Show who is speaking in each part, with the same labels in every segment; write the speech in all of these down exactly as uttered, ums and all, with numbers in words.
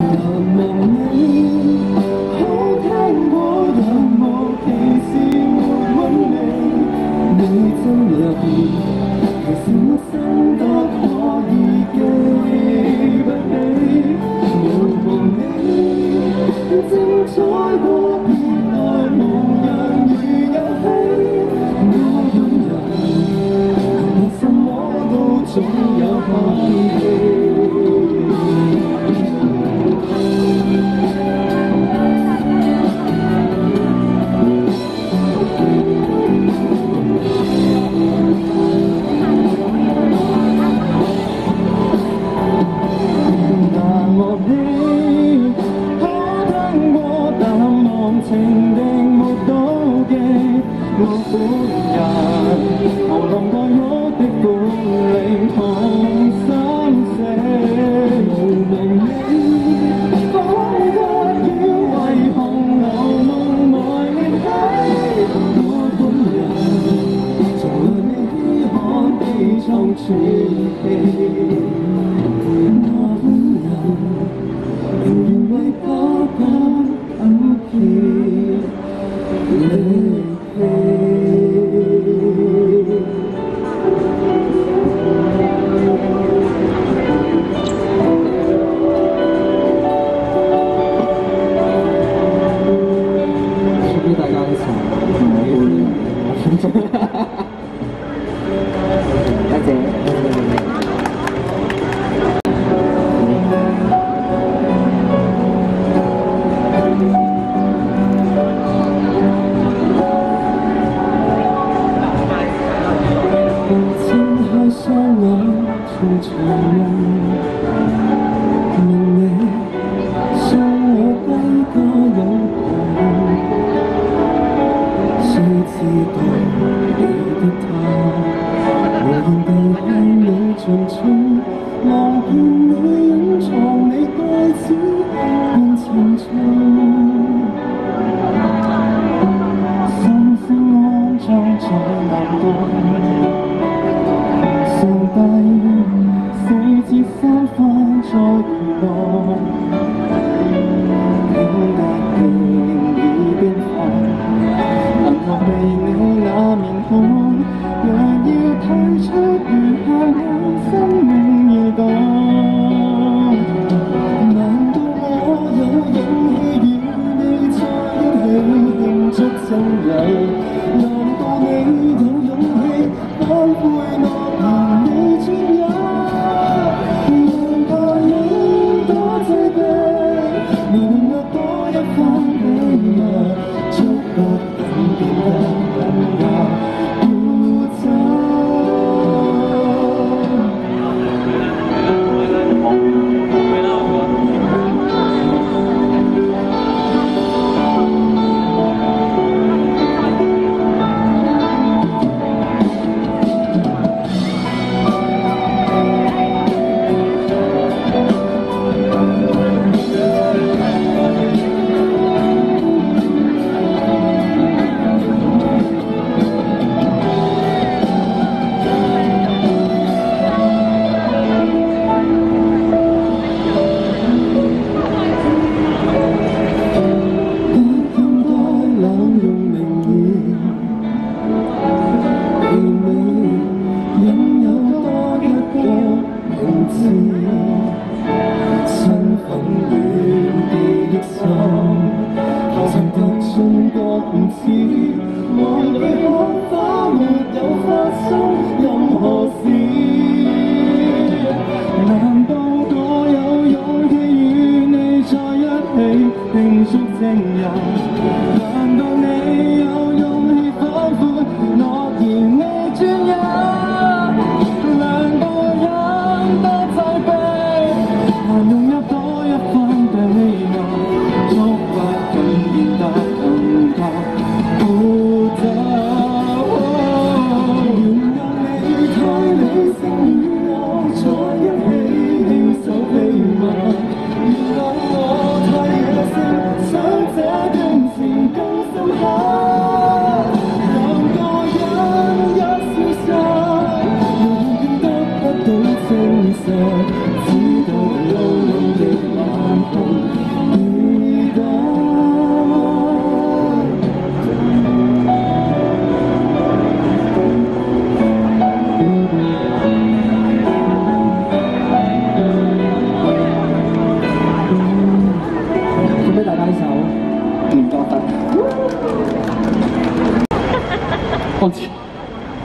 Speaker 1: 想這段情更深刻。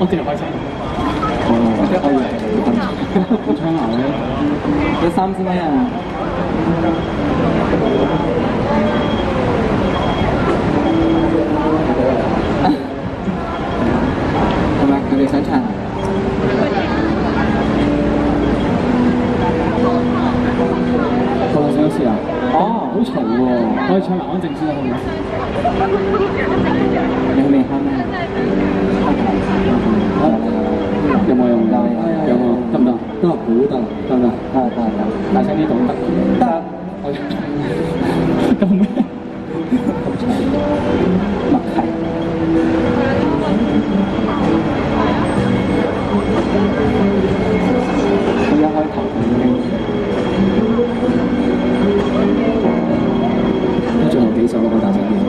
Speaker 1: 我哋開心。
Speaker 2: 哦，開心，好搶牙嘅。你三支咪啊？係咪？佢哋想唱？個兩首詩啊？哦，好嘈喎！可以唱藍安靜先啦，好唔好？你未喊咩？有冇用㗎？有冇？得唔得？得，好得，得唔得？得得得，大聲啲講得。得。咁咩？默契。佢一開頭已經，都仲有幾首咯，我大聲啲。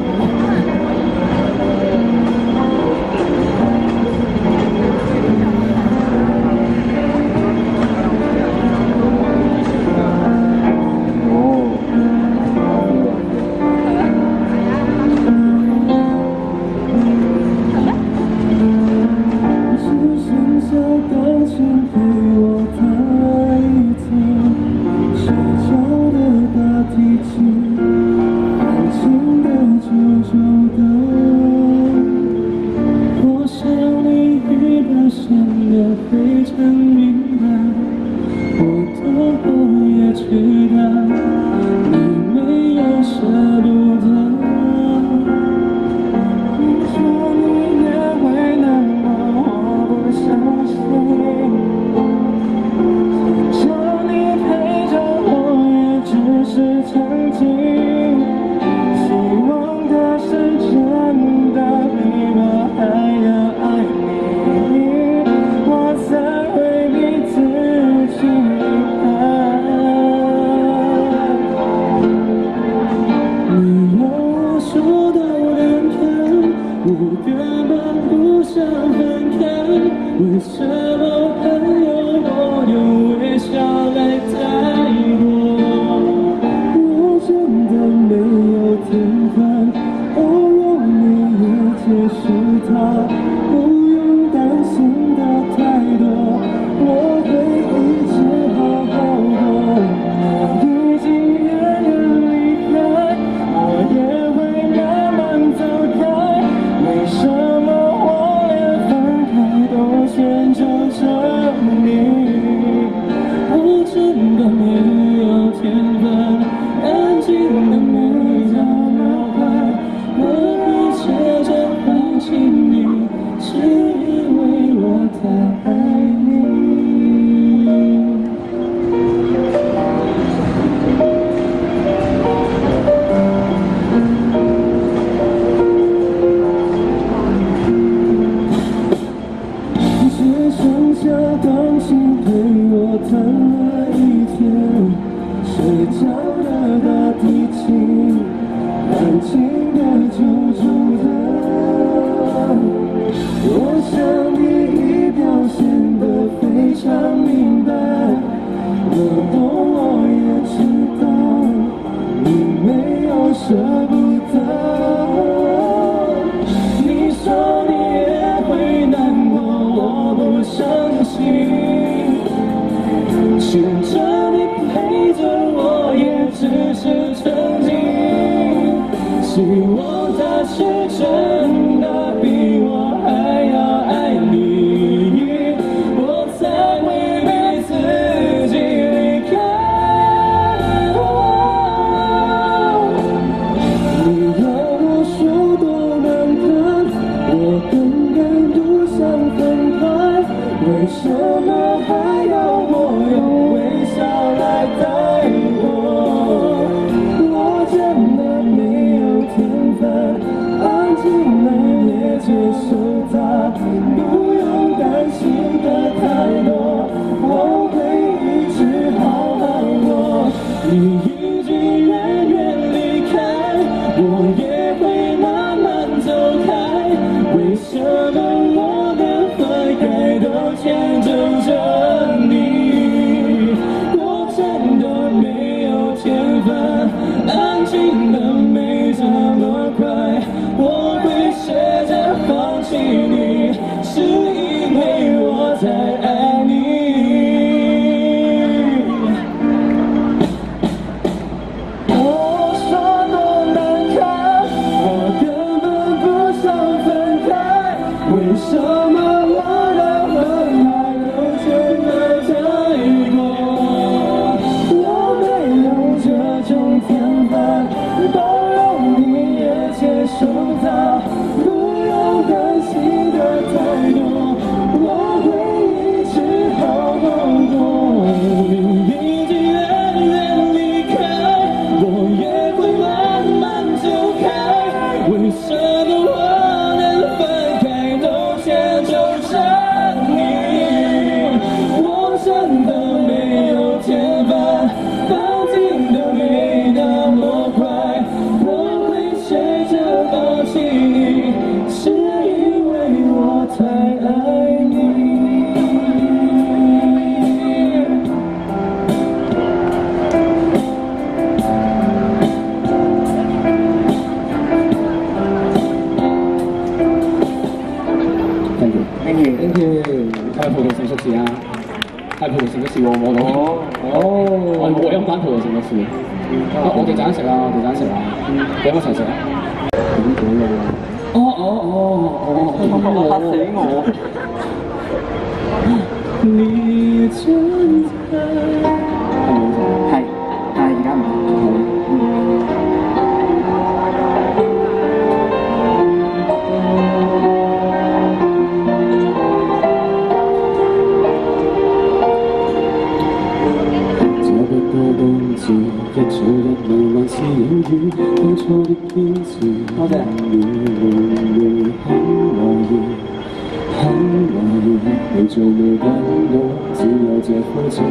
Speaker 2: 包容你也接受它，不要担心的太多，我会一直好好过。你已经远远离开，我也会慢慢走开，为什么我能分开都牵走着你？我真的没有天分，放尽的没那么快，我会学着放弃你，是因为我太爱你。Thank you. Thank you. Thank you. 睇下葡萄成熟時啊！係葡萄成熟時喎，我攞。哦。哦。我冇飲緊葡萄成熟時。我哋陣間食啊！我哋陣間食啊！你有冇一齊食啊？點講啊？哦哦哦哦！嚇死我！你真係，但係而家唔係。一早一路還是有雨，當初的堅持，多謝。永遠很懷疑，很懷疑，你做未跟我，只有這灰塵。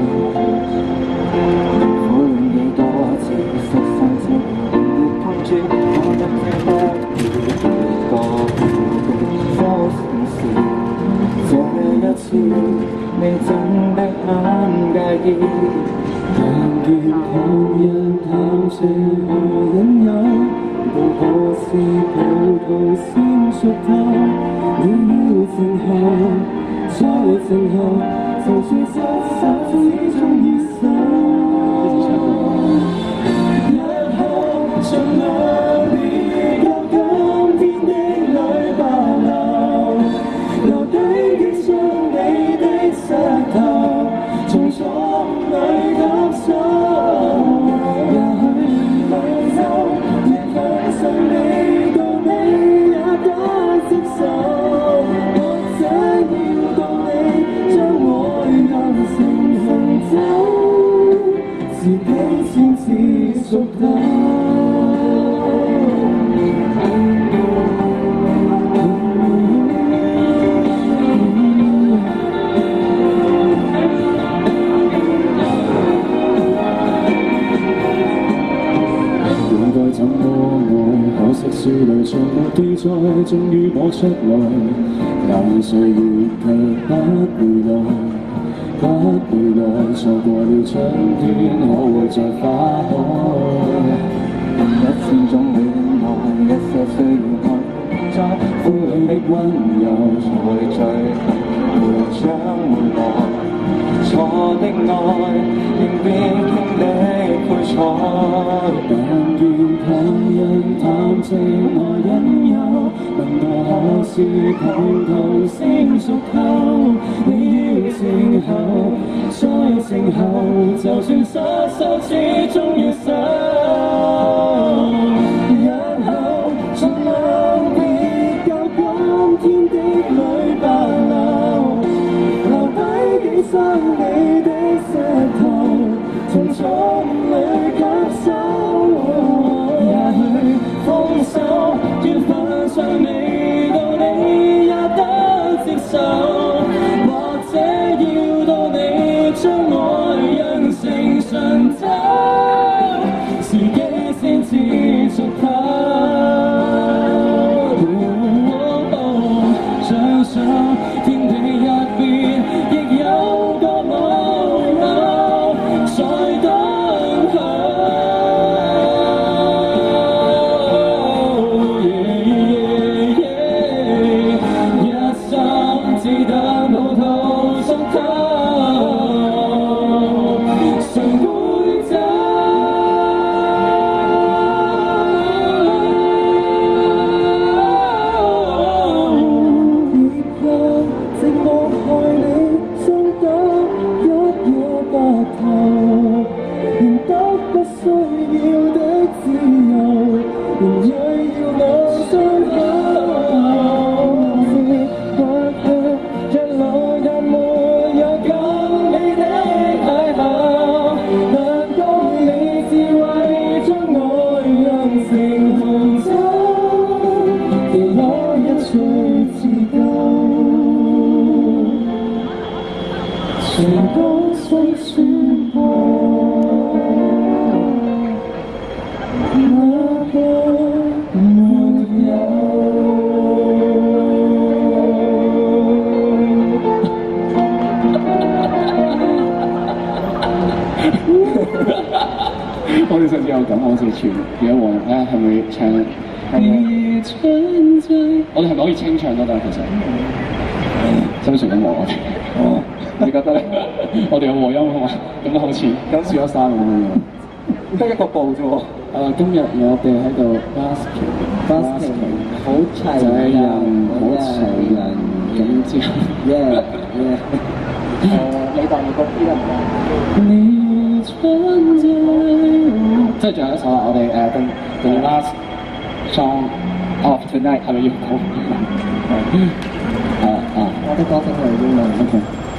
Speaker 2: 無論幾多次，失散之後仍然碰住，我得這不如個多城市，這一次你真的很介意。但願旁人談情和引誘，到何時葡萄先熟透？你要靜候，再靜候，就算失手，始終要守。日後盡量別有今天的淚白流，留低幾張你的膝頭，從錯裏感受。也許每週亦相信你到你也得接受，或者要到你將愛人成行走，自己先至熟透。少女從沒記載，終於摸出來，但歲月卻不回來，不回來，錯過了春天，可會再花開？一千種戀愛，一些需要愛，在風裏的溫柔，在最後會將回來。錯的愛，仍必經的配菜。但願旁人談情和引誘，問我何時葡萄先熟透？你要靜候，再靜候，就算失手，始終要守。日後盡量別有今天的淚白流，留低幾雙你的膝頭，從錯裏感受。也許放手，要放上未到你也得接受，或者要到你將愛釀成醇酒。時間好似全而家黃日咧係會唱你存在，我哋係咪可以清唱都得？其實相信緊我我哋。哦，你覺得咧？我哋有和音啊嘛，咁好似咁試咗三咁樣。得一個步啫喎。誒，今日我哋喺度 basking，basking 好齊人，好齊人，咁之後 ，yeah yeah。誒，你當你個 key 得唔得？你存在，即係仲有一首啊！我哋誒跟跟 last song of tonight 係咪要講？啊啊！我的歌聽係英文 ，OK。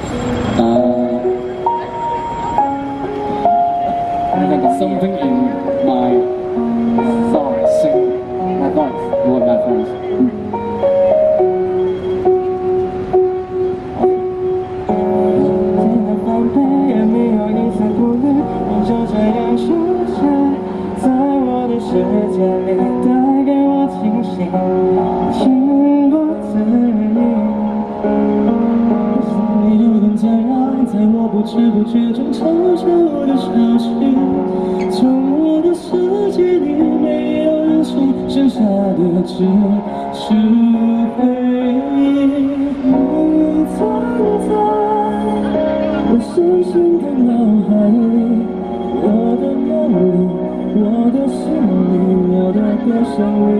Speaker 2: 誒 ，something in my song sing my voice， not my voice。嗯。 世界里带给我清醒，情不自已。你有点在让，在我不知不觉中悄悄的消息。从我的世界里没有人气，剩下的只是回忆。你存在我深深的脑海里，我的梦里。 我的心里，我的歌声里，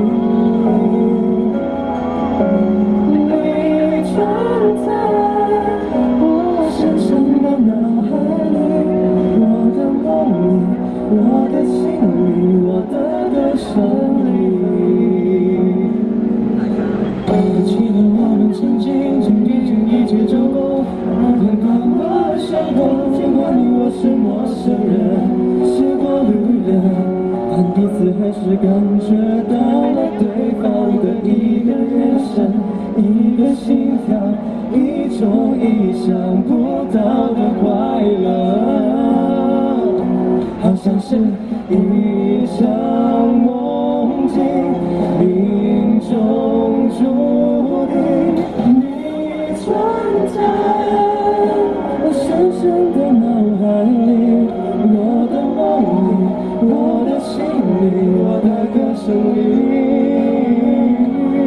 Speaker 2: 你存在我深深的脑海里，我的梦里，我的心里，我的歌声里。还记得我们曾经经历经一起走过，很多陌生过，尽管你我是陌生人，是过路人。 但彼此还是感觉到了对方的一个眼神，一个心跳，一种意想不到的快乐，好像是一场梦境，命中注定。你存在我深深的脑海里，我的梦里。 我的心里，我的歌声里，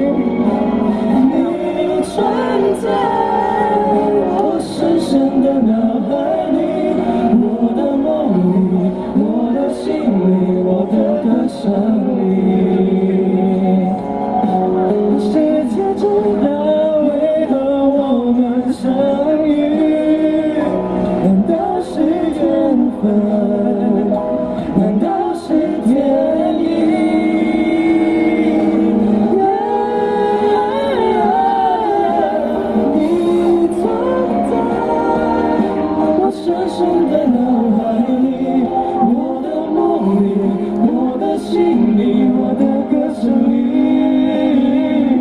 Speaker 2: 你存在我深深的脑海里，我的梦里，我的心里，我的歌声里。世界知道为何我们相遇，难道是缘分？ 难道是天意？你存在我深深的脑海里，我的梦里，我的心里，我的歌声里。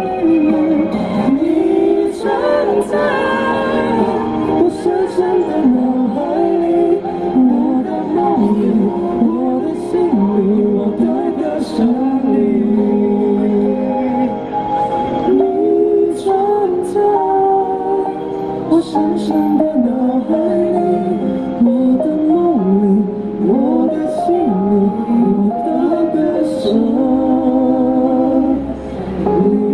Speaker 2: 你存在我深深的脑海里，我的梦里。 我的心里，我的歌声里，你存在我深深的脑海里，我的梦里，我的心里，我的歌声里。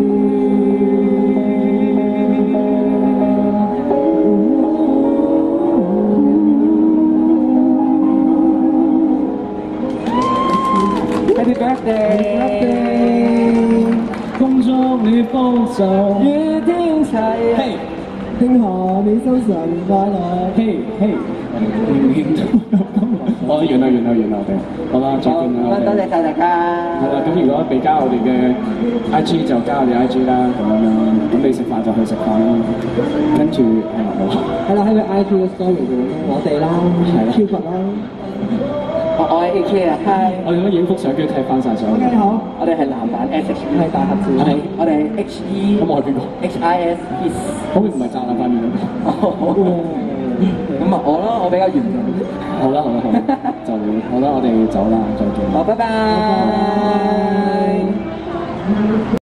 Speaker 2: Happy birthday！ 恭祝你豐壽，與天齊。嘿，慶賀你生辰快樂。嘿嘿，年年都有金樂。哦，完啦完啦完啦，我哋好啦，再見啦。多謝晒大家。係啦，咁如果未加我哋嘅 I G 就加我哋 I G 啦，咁樣啦。咁你食飯就去食飯啦。跟住係啦，好。係啦，喺個 I G 嘅 story 度我哋啦，係啦，超佛啦。 我我係 A K 啊，係。我哋可以影幅相，跟住踢翻晒相。OK 好，我哋係男版 S H E， 係大合照。我哋我哋 H E。咁我係邊個 ？H I S Kiss。好似唔係炸啦塊面咁。哦。咁啊，我啦，我比較嚴重。好啦好啦好啦，就好啦，我哋走啦，再見。好，拜拜。